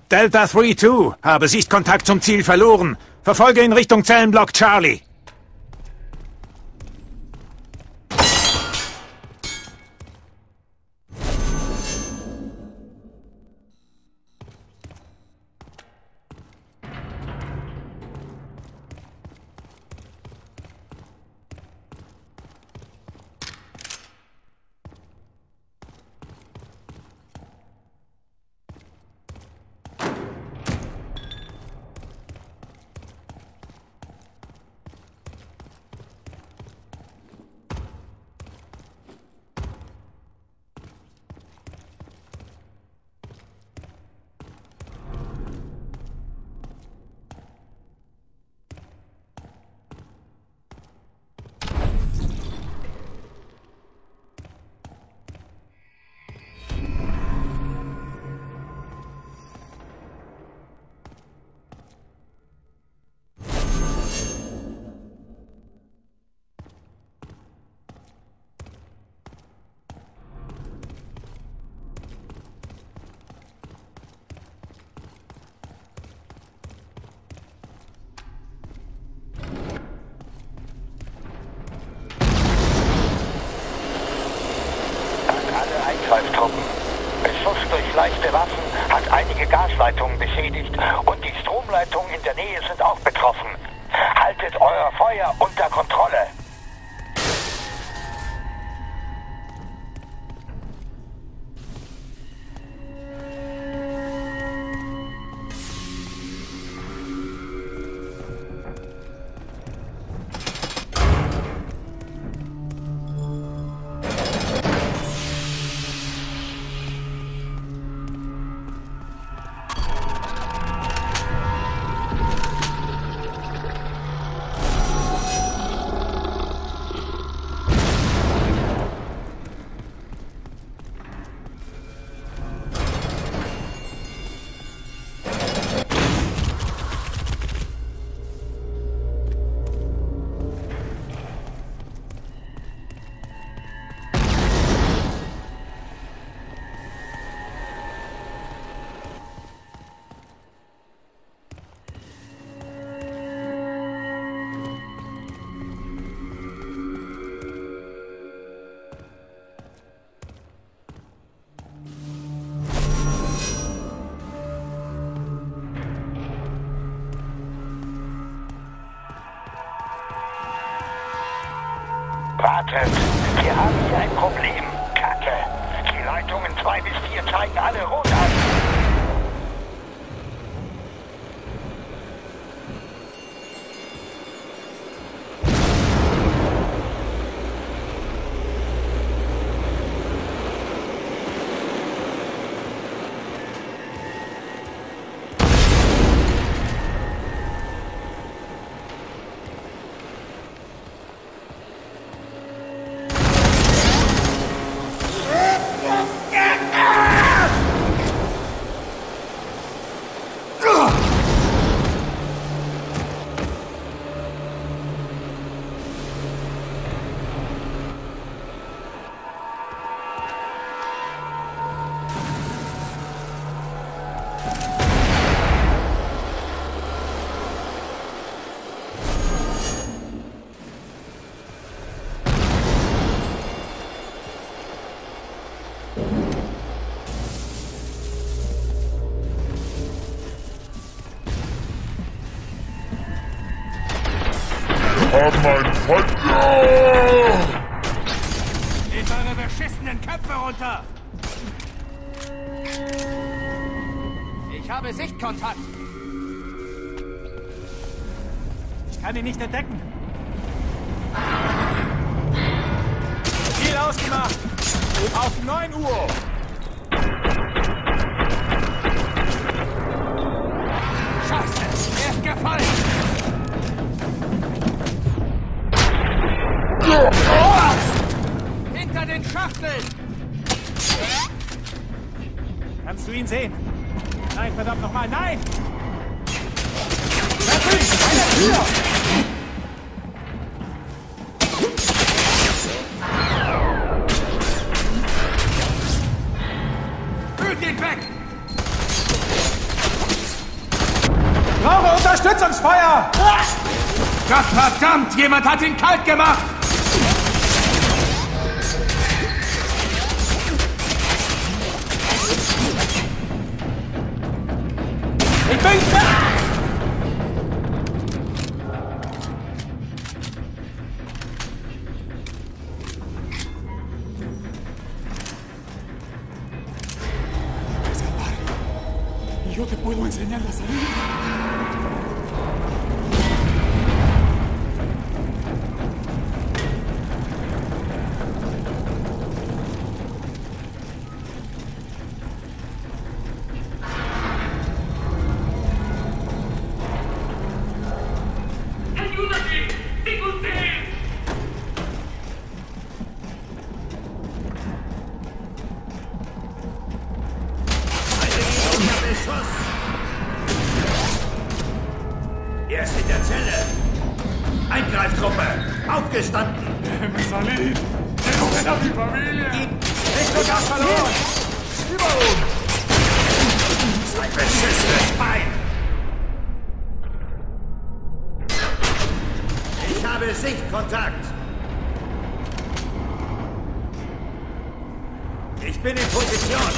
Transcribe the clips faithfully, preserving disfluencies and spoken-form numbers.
Delta drei zwei, habe Sichtkontakt zum Ziel verloren. Verfolge in Richtung Zellenblock Charlie. Eingreiftruppen. Beschuss durch leichte Waffen hat einige Gasleitungen beschädigt und die Stromleitungen in der Nähe sind auch betroffen. Haltet euer Feuer unter Kontrolle. Wartet, wir haben hier ein Problem. Kacke. Die Leitungen zwei bis vier zeigen alle rot an. Haben einen Feind. Nehmt eure beschissenen Köpfe runter! Ich habe Sichtkontakt! Ich kann ihn nicht entdecken! Ziel ausgemacht! Auf neun Uhr! Scheiße! Er ist gefallen! Hinter den Schachteln! Kannst du ihn sehen? Nein, verdammt nochmal, nein! Natürlich! Einer hier! Fühlt ihn weg! Unterstützungsfeuer! Gott verdammt, jemand hat ihn kalt gemacht! Ich bin da! Yo te puedo enseñar la salida. Er ist in der Zelle. Eingreiftruppe. Aufgestanden. Salih. Tengo a mi familia. Richtung Gas verloren. Über uns. Ein beschissenes Bein. Ich habe Sichtkontakt. Ich bin in Position.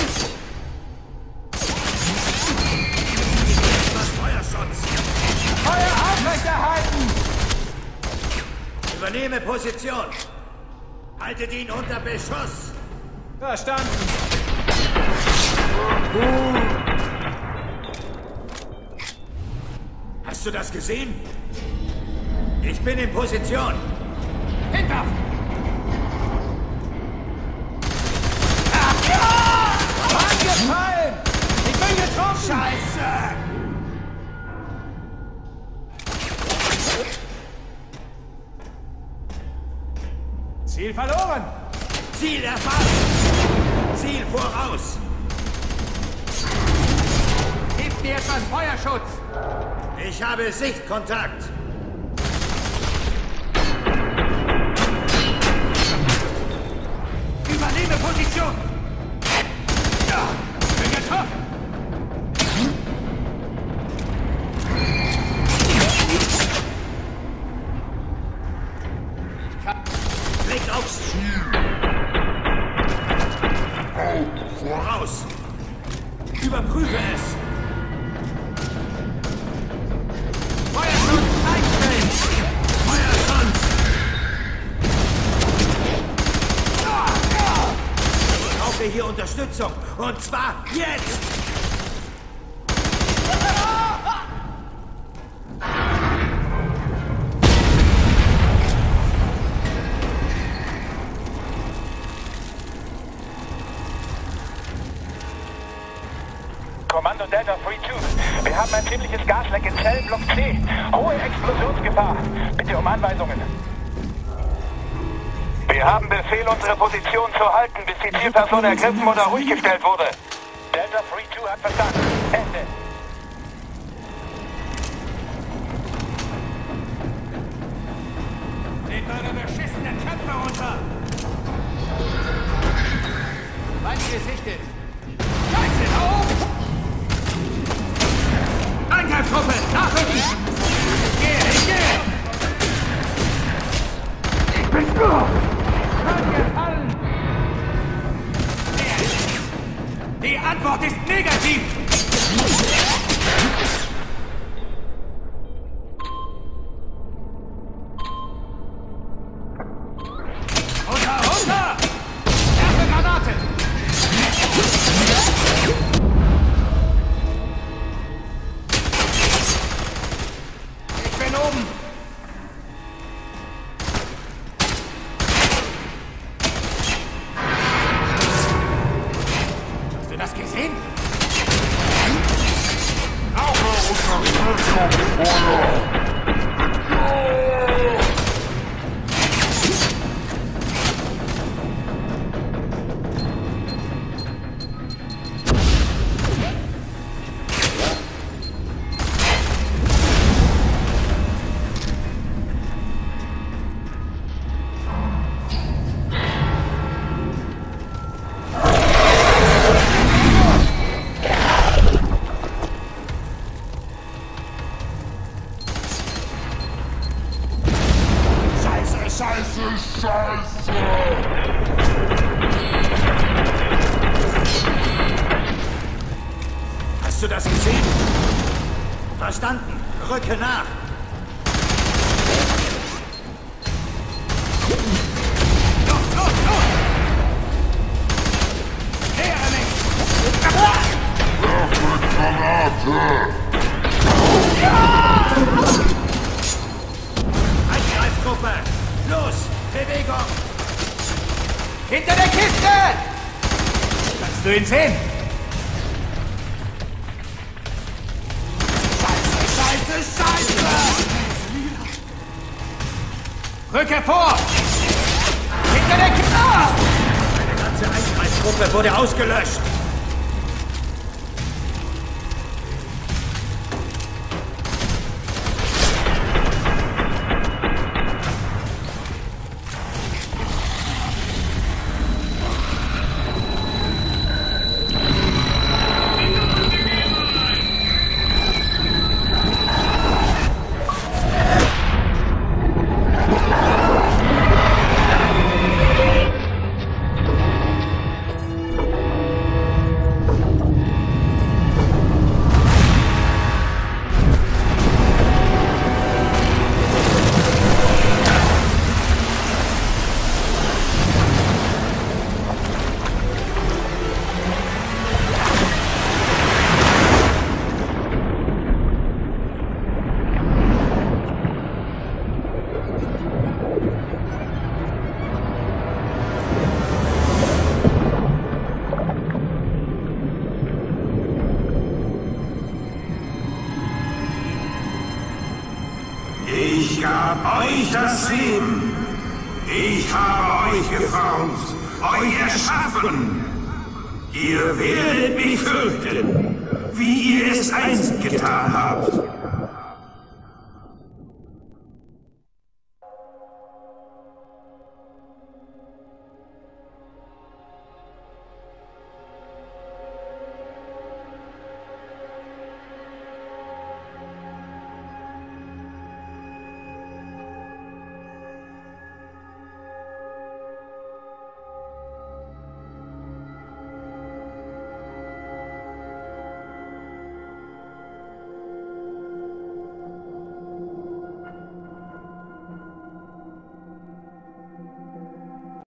Feuerschutz. Feuer aufrechterhalten! Übernehme Position. Haltet ihn unter Beschuss. Verstanden. Hast du das gesehen? Ich bin in Position. Hinter! Angefallen! Ich bin getroffen! Scheiße! Ziel verloren! Ziel erfasst! Ziel voraus! Gebt mir etwas Feuerschutz! Ich habe Sichtkontakt! Übernehme Position! Ja, bin getroffen! Blick aufs Ziel! Voraus! Überprüfe es! Feuerschutz einstellen! Feuerschutz! Ich brauche hier Unterstützung! Und zwar jetzt! Kommando Delta drei zwei. Wir haben ein ziemliches Gasleck in Zellenblock C. Hohe Explosionsgefahr. Bitte um Anweisungen. Wir haben Befehl, unsere Position zu halten, bis die Zielperson ergriffen oder ruhig gestellt wurde. Delta drei zwei hat verstanden. Ende. Nehmt eure beschissenen Köpfe runter! Feind gesichtet! Scheiße, da oben! Angreiftruppe, nachrücken! Ich gehe, ich gehe! Ich bin nur! Angefallen! Die Antwort ist negativ! Runter, runter! Erste Granate! Ich bin oben! Hast du das gesehen? Scheiße, Scheiße! Hast du das gesehen? Verstanden. Rücke nach. Los, los, los! Kehre mich! Werfe Granate! Angreifgruppe! Los! Bewegung! Hinter der Kiste! Kannst du ihn sehen? Scheiße, Scheiße! Rücke vor! Hinter der Kiste! Eine ganze Angreifgruppe wurde ausgelöscht! Ich gab euch das Leben. Ich habe euch geformt, euch erschaffen. Ihr werdet mich fürchten, wie ihr es einst getan habt.